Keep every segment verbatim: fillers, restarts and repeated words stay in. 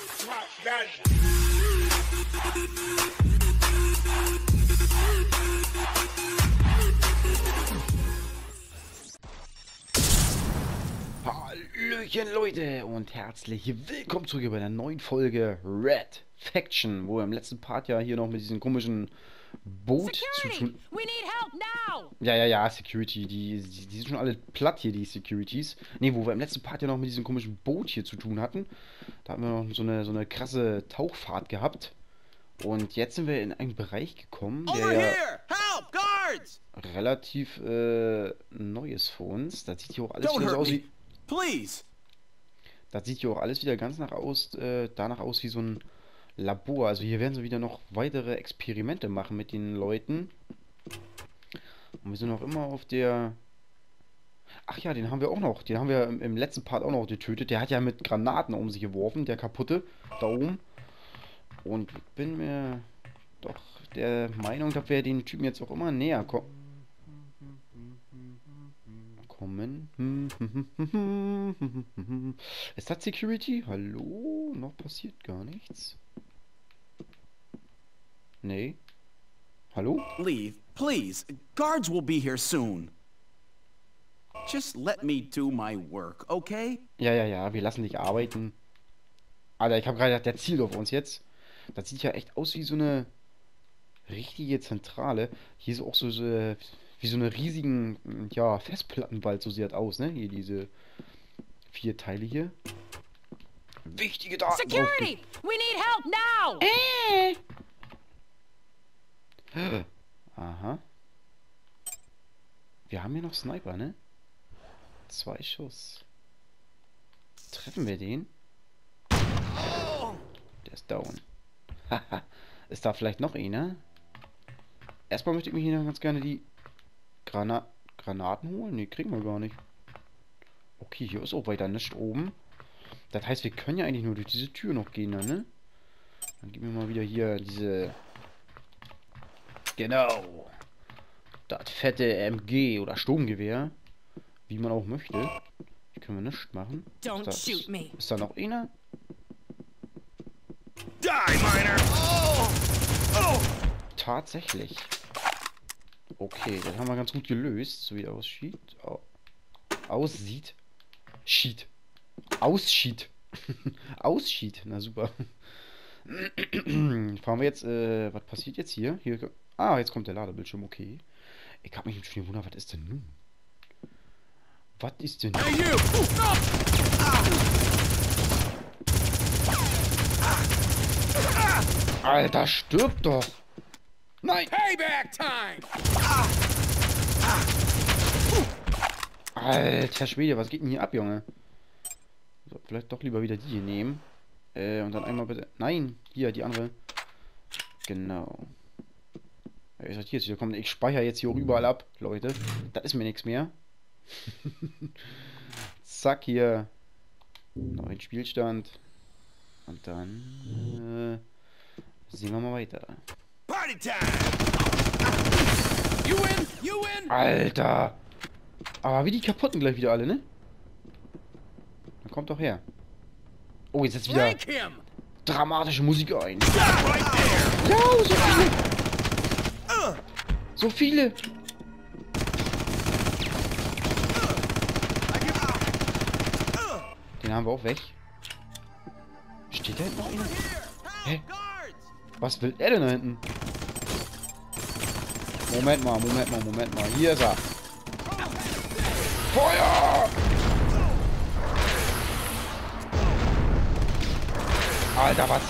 Hallöchen Leute und herzlich willkommen zurück bei einer neuen Folge Red Faction, wo wir im letzten Part ja hier noch mit diesem komischen Boot zu tun... Ja, ja, ja, Security, die, die, die sind schon alle platt hier, die Securities. Ne, wo wir im letzten Part ja noch mit diesem komischen Boot hier zu tun hatten. Da haben wir noch so eine, so eine krasse Tauchfahrt gehabt. Und jetzt sind wir in einen Bereich gekommen, der ja relativ äh, neu ist für uns. Da sieht hier auch alles wieder so aus wie... Please. Das sieht hier auch alles wieder ganz nach aus, äh, danach aus wie so ein Labor. Also hier werden sie wieder noch weitere Experimente machen mit den Leuten. Und wir sind noch immer auf der... Ach ja, den haben wir auch noch. Den haben wir im, im letzten Part auch noch getötet. Der hat ja mit Granaten um sich geworfen, der kaputte, da oben. Und ich bin mir doch der Meinung, dass wir den Typen jetzt auch immer näher kommen. Kommen. Ist das Security? Hallo? Noch passiert gar nichts. Nee. Hallo? Leave, please. Guards will be here soon. Just let me do my work, okay? Ja, ja, ja, wir lassen dich arbeiten. Alter, ich habe gerade gedacht, der zielt auf uns jetzt. Das sieht ja echt aus wie so eine richtige Zentrale. Hier ist auch so, so wie so eine riesigen, ja, Festplattenwald, so sieht das aus, ne? Hier diese vier Teile hier. Wichtige Daten. Security! We need help now! Äh. Aha. Wir haben hier noch Sniper, ne? Zwei Schuss. Treffen wir den? Der ist down. Haha. Ist da vielleicht noch einer? Erstmal möchte ich mir hier noch ganz gerne die Grana Granaten holen. Ne, kriegen wir gar nicht. Okay, hier ist auch weiter nichts oben. Das heißt, wir können ja eigentlich nur durch diese Tür noch gehen, ne? Dann geben wir mal wieder hier diese... Genau. Das fette M G oder Sturmgewehr. Wie man auch möchte. Hier können wir nichts machen. Don't Ist da, shoot me. ist, ist da noch einer? Die, Miner! Oh! Oh! Tatsächlich. Okay, das haben wir ganz gut gelöst, so wie er aussieht. Au aussieht. Schied. Ausschied. Ausschied. Na super. Fahren wir jetzt, äh, was passiert jetzt hier? Hier. Ah, jetzt kommt der Ladebildschirm, okay. Ich hab mich schon gewundert, was ist denn nun? Was ist denn nun? Hey, you! Alter, stirb doch! Nein! Payback time! Alter Schwede, was geht denn hier ab, Junge? So, vielleicht doch lieber wieder die hier nehmen. Äh, und dann einmal bitte... Nein, hier, die andere. Genau. Ja, ist das hier jetzt wieder kommen? Ich speichere jetzt hier überall ab, Leute. Das ist mir nichts mehr. Zack, hier. Neuen Spielstand. Und dann... Äh, sehen wir mal weiter. Party time! You win! You win! Alter! Aber wie die kaputten gleich wieder alle, ne? Dann kommt doch her. Oh, jetzt setzt wieder Rank him! dramatische Musik ein. Yeah, right there! Ja, so viele! So viele! Den haben wir auch weg. Steht da hinten noch einer? Hä? Was will er denn da hinten? Moment mal, Moment mal, Moment mal. Hier ist er. Feuer! Alter, was?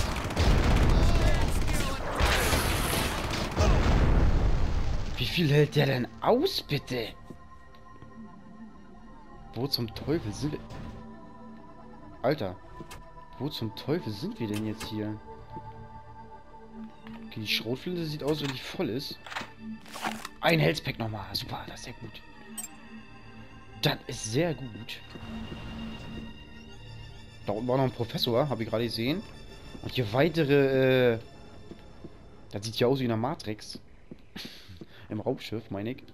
Wie viel hält der denn aus, bitte? Wo zum Teufel sind wir... Alter. Wo zum Teufel sind wir denn jetzt hier? Okay, die Schrotflinte sieht aus, wenn die voll ist. Ein Health-Pack nochmal. Super, das ist sehr gut. Das ist sehr gut. Da unten war noch ein Professor, habe ich gerade gesehen. Und hier weitere, äh... Das sieht ja aus wie in der Matrix. Im Raumschiff, meine ich.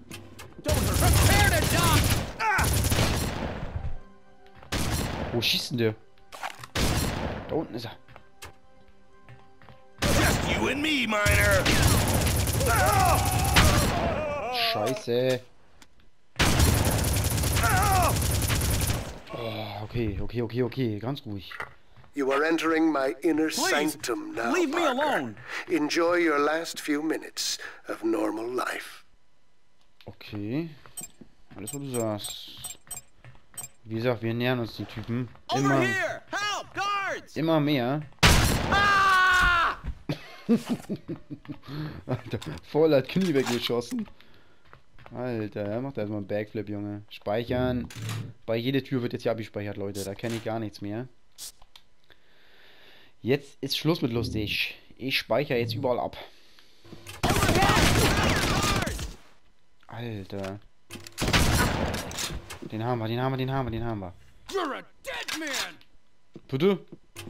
Wo schießt denn der? Da unten ist er. you and me, Miner. Scheiße. Oh, okay, okay, okay, okay. Ganz ruhig. You are entering my inner Please, sanctum now, leave me Parker. alone. Enjoy your last few minutes of normal life. Okay. Alles, was du sagst. Wie gesagt, wir nähern uns die Typen. Over Immer, here! Help! Guards! immer mehr. Ah! Alter, voll hat Knie weggeschossen. Alter, er macht erstmal einen Backflip, Junge. Speichern. Bei jeder Tür wird jetzt hier abgespeichert, Leute. Da kenne ich gar nichts mehr. Jetzt ist Schluss mit lustig. Ich speichere jetzt überall ab. Alter. Den haben wir, den haben wir, den haben wir, den haben wir. You're a dead man! Bitte?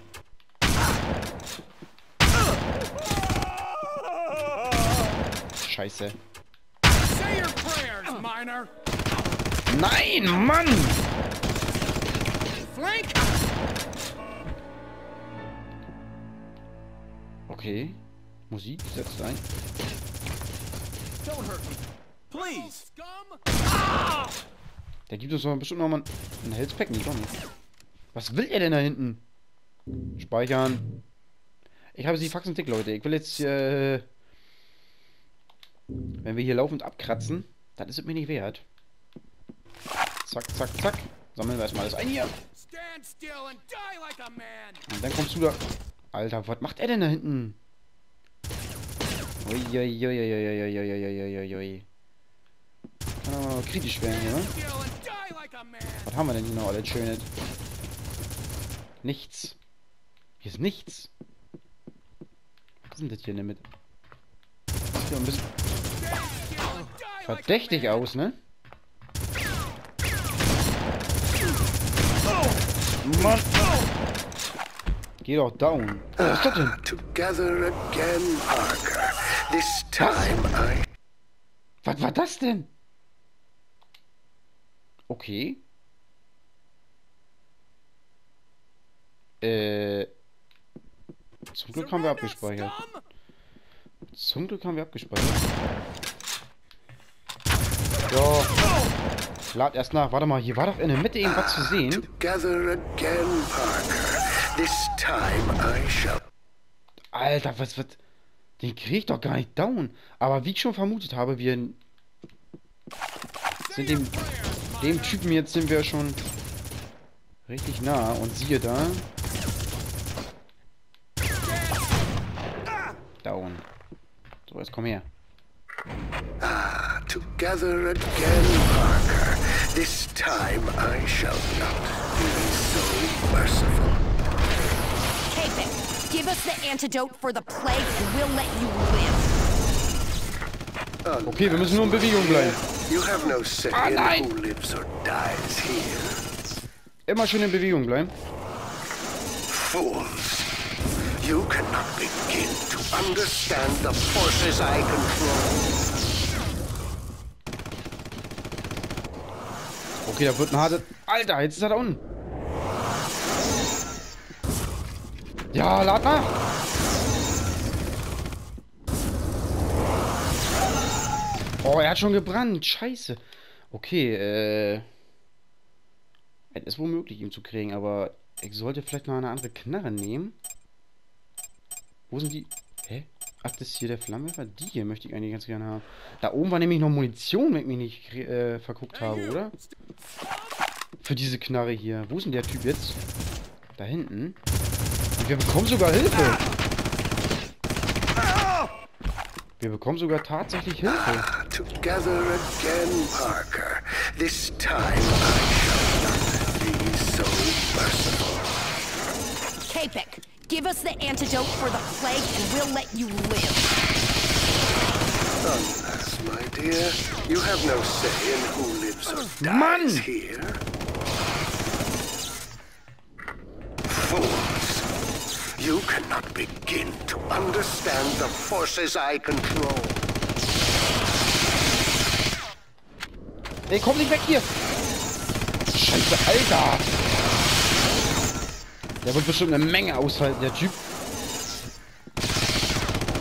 Scheiße. Say your prayers, Miner! Nein, Mann! Flank! Okay. Musik setzt ein. Don't hurt me. Please! Scum! Der gibt uns doch bestimmt noch mal ein Health-Pack. Nee, doch nicht. Was will er denn da hinten? Speichern. Ich habe sie faxen dick, Leute. Ich will jetzt, äh... wenn wir hier laufend abkratzen, dann ist es mir nicht wert. Zack, zack, zack. Sammeln wir erstmal alles ein hier. Stand still and die like a man! Und dann kommst du da... Alter, was macht er denn da hinten? Uiuiuiuiuiuiuiuiuiui. Kann aber noch kritisch werden hier, ne? Still and die like a man! Was haben wir denn hier noch alles Schönes? Nichts. Hier ist nichts. Was ist denn das hier in der Mitte? Sieht doch ein bisschen verdächtig aus, ne? Mann! Geh doch down. Was ist das denn? Together again, Parker. This time I... Was war das denn? Okay. Äh. Zum Glück haben wir abgespeichert. Zum Glück haben wir abgespeichert. So. Lad erst nach. Warte mal, hier war doch in der Mitte irgendwas zu sehen. Together again, Parker. This time I shall... Alter, was wird... Den krieg ich doch gar nicht down. Aber wie ich schon vermutet habe, wir... sind dem... Dem Typen jetzt sind wir schon... richtig nah. Und siehe da... Down. So, jetzt komm her. Ah, together again, Parker. This time I shall not be so merciful. Capek, give us the antidote for the plague and we'll let you live. Okay, wir müssen nur in Bewegung bleiben. You have no say Ah, in nein! who lives or dies here. Immer schön in Bewegung bleiben. Fools. You cannot begin to understand the forces I control. Okay, da wird ein hartes... Alter, jetzt ist er da unten. Ja, lad nach. Oh, er hat schon gebrannt. Scheiße. Okay, äh... es ist wohl möglich, ihn zu kriegen, aber ich sollte vielleicht mal eine andere Knarre nehmen. Wo sind die... Hä? Ach, das ist hier der Flammenwerfer? Die hier möchte ich eigentlich ganz gerne haben. Da oben war nämlich noch Munition, wenn ich mich nicht äh, verguckt habe, oder? Für diese Knarre hier. Wo ist denn der Typ jetzt? Da hinten. Und wir bekommen sogar Hilfe. Wir bekommen sogar tatsächlich Hilfe. Together again, Parker. This time I shall not be so merciful. Capek, give us the antidote for the plague and we'll let you live. Unless, my dear, you have no say in who lives or Mann! dies here. Fools. You cannot begin to understand the forces I control. Ey, komm nicht weg hier! Scheiße, Alter! Der wird bestimmt eine Menge aushalten, der Typ.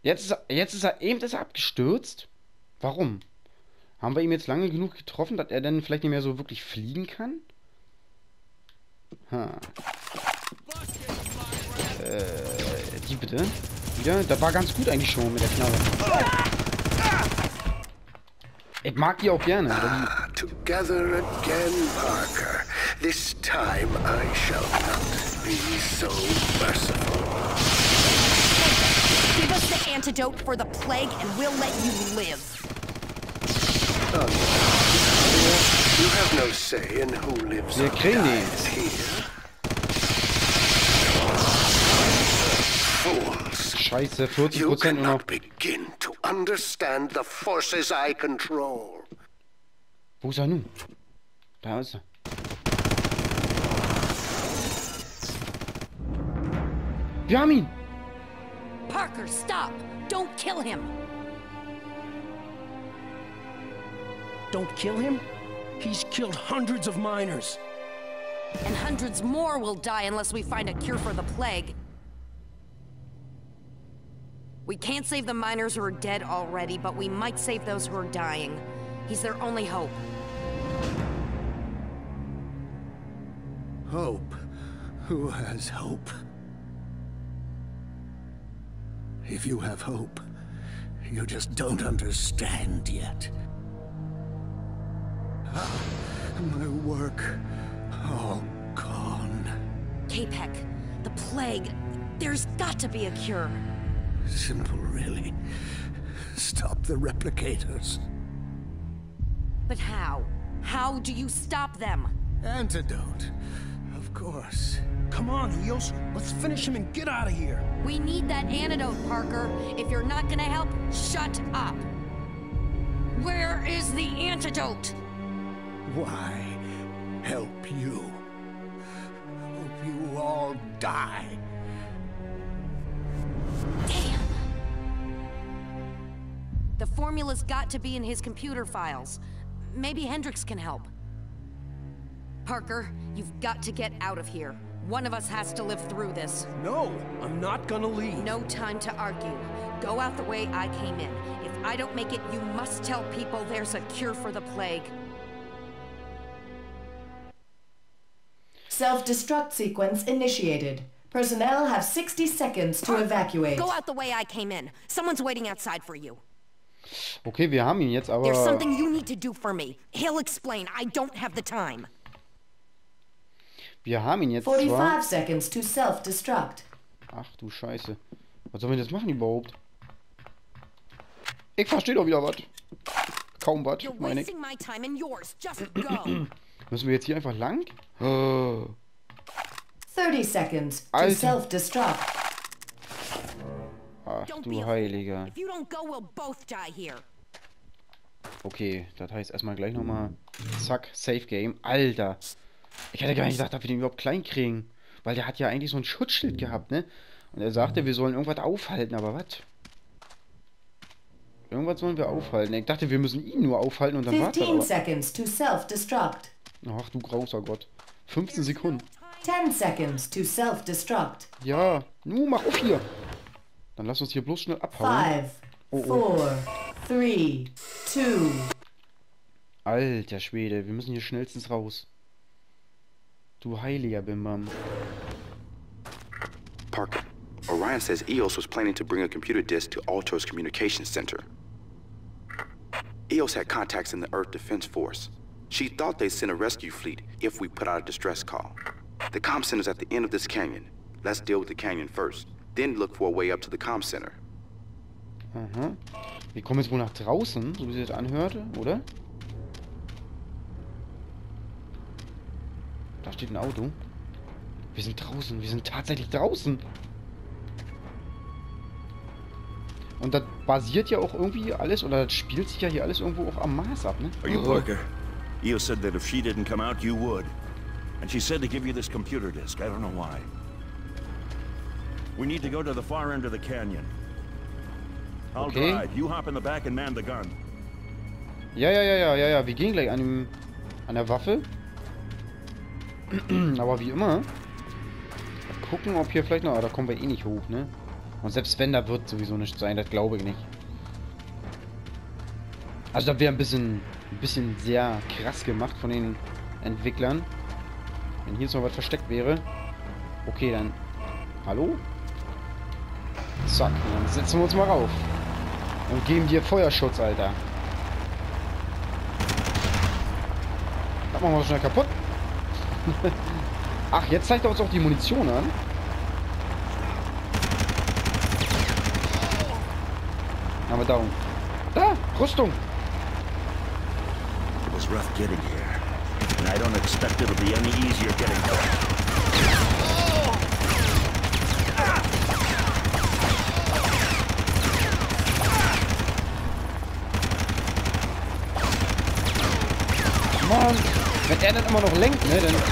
Jetzt ist er, jetzt ist er eben ist er abgestürzt. Warum? Haben wir ihn jetzt lange genug getroffen, dass er dann vielleicht nicht mehr so wirklich fliegen kann? Ha. Äh, die bitte. Wieder? Das war ganz gut eigentlich schon mit der Knarre. Ich mag die auch gerne. Ah, together again, Parker. This time I shall not be so merciful. Give us the antidote for the plague and we'll let you live. Oh, you have no say in who lives Wir or kriegen dies die. here. Fools. Scheiße, vierzig You Prozent nur noch. cannot begin to understand the forces I control. Wo ist er nun? Da ist er. Wir haben ihn! Parker, stop! Don't kill him! Don't kill him? He's killed hundreds of miners. And hundreds more will die unless we find a cure for the plague. We can't save the miners who are dead already, but we might save those who are dying. He's their only hope. Hope? Who has hope? If you have hope, you just don't understand yet. Ah, my work, all gone. Capek, the plague. There's got to be a cure. Simple, really. Stop the replicators. But how? How do you stop them? Antidote, of course. Come on, Eos. Let's finish him and get out of here. We need that antidote, Parker. If you're not gonna help, shut up. Where is the antidote? Why help you? Hope you all die. Damn. The formula's got to be in his computer files. Maybe Hendricks can help. Parker, you've got to get out of here. One of us has to live through this. No, I'm not gonna leave. No time to argue. Go out the way I came in. If I don't make it, you must tell people there's a cure for the plague. Self-destruct sequence initiated. Personnel have sixty seconds to evacuate. Go out the way I came in. Someone's waiting outside for you. Okay, wir haben ihn jetzt, aber... There's something you need to do for me. He'll explain. I don't have the time. Wir haben ihn jetzt zwar... forty-five seconds to self-destruct. Ach du Scheiße. Was sollen wir jetzt machen überhaupt? Ich verstehe doch wieder was. Kaum was, You're meine ich. wasting my time and yours. Just go. Müssen wir jetzt hier einfach lang? Oh. thirty seconds to Alter. self-destruct. Ach Don't be du a Heiliger. If you don't go, we'll both die here. Okay, das heißt erstmal gleich nochmal zack, Safe Game. Alter. Ich hätte gar nicht gedacht, dass wir den überhaupt klein kriegen. Weil der hat ja eigentlich so ein Schutzschild gehabt, ne? Und er sagte, wir sollen irgendwas aufhalten, aber was? Irgendwas sollen wir aufhalten. Ich dachte, wir müssen ihn nur aufhalten und dann war's fifteen aber. seconds to self-destruct. Ach du grauser Gott. fünfzehn Sekunden. ten seconds to self-destruct. Ja, nu, mach auf hier. Dann lass uns hier bloß schnell abhauen. five, Oh, oh. four, three, two. Alter Schwede, wir müssen hier schnellstens raus. Du heiliger Bimbam. Parker, Orion says Eos was planning to bring a computer disk to Altor's communications center. Eos had contacts in the Earth Defense Force. She thought they'd send a rescue fleet if we put out a distress call. The comm center's at the end of this canyon. Let's deal with the canyon first, then look for a way up to the comm center. Aha. Wir kommen jetzt wohl nach draußen, so wie sich das anhörte, oder? Da steht ein Auto. Wir sind draußen, wir sind tatsächlich draußen. Und das basiert ja auch irgendwie alles, oder das spielt sich ja hier alles irgendwo auch am Mars ab, ne? Are you Oh. Parker? Eos said that if she didn't come out, you would. And she said to give you this computer disk. I don't know why. We need to go to the far end of the canyon. I'll Okay. drive. You hop in the back and man the gun. Ja, ja, ja, ja, ja, ja. Wir gehen gleich an, dem, an der Waffe. Aber wie immer. Mal gucken, ob hier vielleicht noch... Ah, da kommen wir eh nicht hoch, ne? Und selbst wenn, da wird sowieso nichts sein, das glaube ich nicht. Also das wäre ein bisschen, ein bisschen sehr krass gemacht von den Entwicklern. Wenn hier jetzt noch was versteckt wäre. Okay, dann... Hallo? Zack, dann setzen wir uns mal rauf. Und geben dir Feuerschutz, Alter. Das machen wir schnell kaputt. Ach, jetzt zeigt er uns auch die Munition an. Haben wir down. Da, Rüstung. It was rough getting here, and I don't expect it'll be any easier getting back. Mann, wenn er dann immer noch lenkt, ne, dann...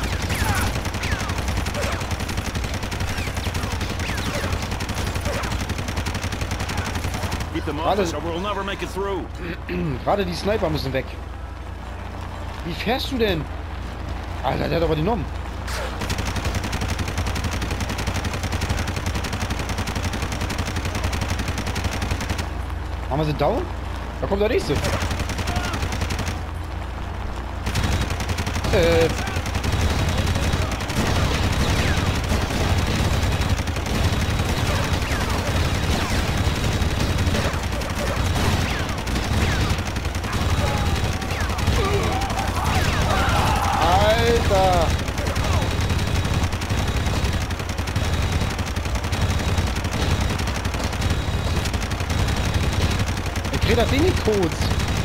Keep them off us or we'll never make it through. Gerade die Sniper müssen weg. Wie fährst du denn? Alter, der hat aber genommen. Haben wir sie down? Da kommt der nächste. Äh. Alter. Ich krieg das Ding nicht kurz.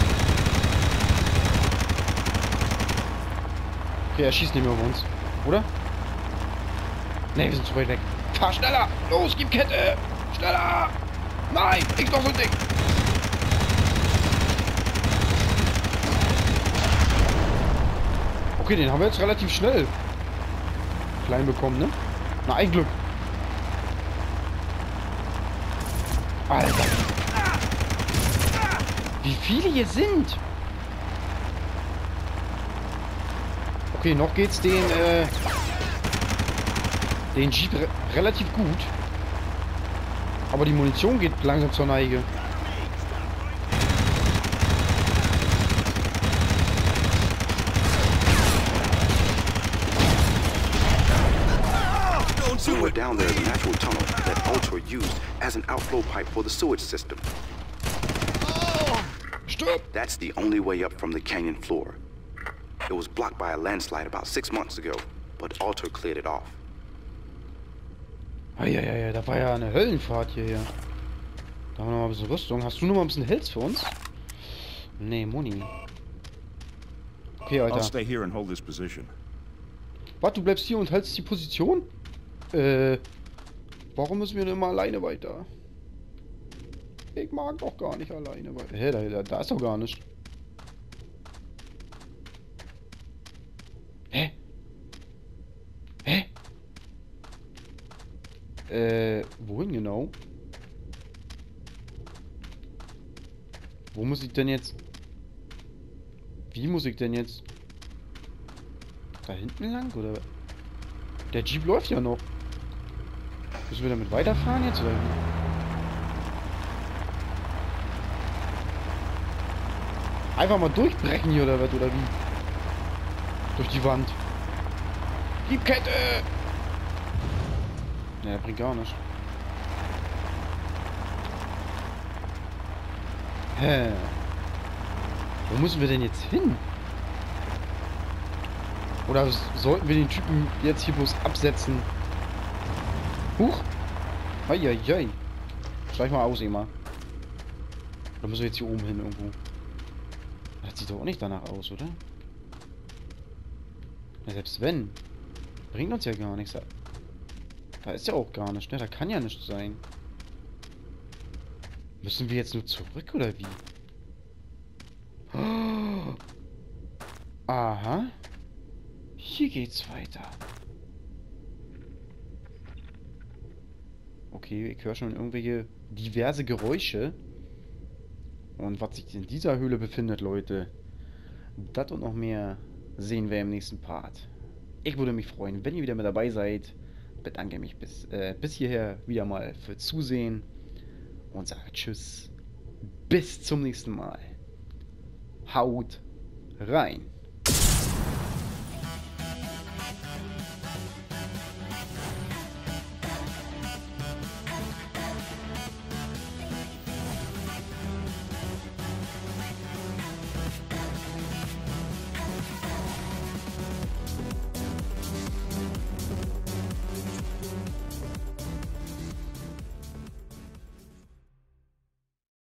Okay, er schießt nicht mehr auf uns. Oder? Ne, wir sind zu weit weg. Fahr schneller! Los, gib Kette! Schneller! Nein, ich doch so dick! Okay, den haben wir jetzt relativ schnell klein bekommen, ne? Na, ein Glück. Alter. Wie viele hier sind? Okay, noch geht's den, äh, den Jeep re relativ gut. Aber die Munition geht langsam zur Neige. Somewhere down there is a natural tunnel that Ultra used as an outflow pipe for the sewage system. Stop! That's the only way up from the canyon floor. It was blocked by a landslide about six months ago, but Ultra cleared it off. Eieiei, da war ja eine Höllenfahrt hierher. Da haben wir noch mal ein bisschen Rüstung. Hast du noch mal ein bisschen Holz für uns? Nee, Muni. Okay, Alter. I'll stay here and hold this position. Was, du bleibst hier und hältst die Position? Äh, warum müssen wir denn immer alleine weiter? Ich mag doch gar nicht alleine weiter. Hä, da, da, da ist doch gar nicht. Hä? Hä? Äh, wohin genau? Wo muss ich denn jetzt? Wie muss ich denn jetzt? Da hinten lang, oder? Der Jeep läuft ja noch. Müssen wir damit weiterfahren jetzt, oder wie? Einfach mal durchbrechen hier, oder was, oder wie? Durch die Wand. Die Kette! Ne, der bringt gar nichts. Hä? Wo müssen wir denn jetzt hin? Oder sollten wir den Typen jetzt hier bloß absetzen? Huch! Eieiei. Steig mal aus, immer. Oder müssen wir jetzt hier oben hin irgendwo? Das sieht doch auch nicht danach aus, oder? Ja, selbst wenn. Bringt uns ja gar nichts. Da ist ja auch gar nichts, ne? Da kann ja nichts sein. Müssen wir jetzt nur zurück, oder wie? Oh. Aha. Hier geht's weiter. Okay, ich höre schon irgendwelche diverse Geräusche. Und was sich in dieser Höhle befindet, Leute, das und noch mehr sehen wir im nächsten Part. Ich würde mich freuen, wenn ihr wieder mit dabei seid. bedanke mich bis, äh, bis hierher wieder mal für Zusehen und sage Tschüss. Bis zum nächsten Mal. Haut rein.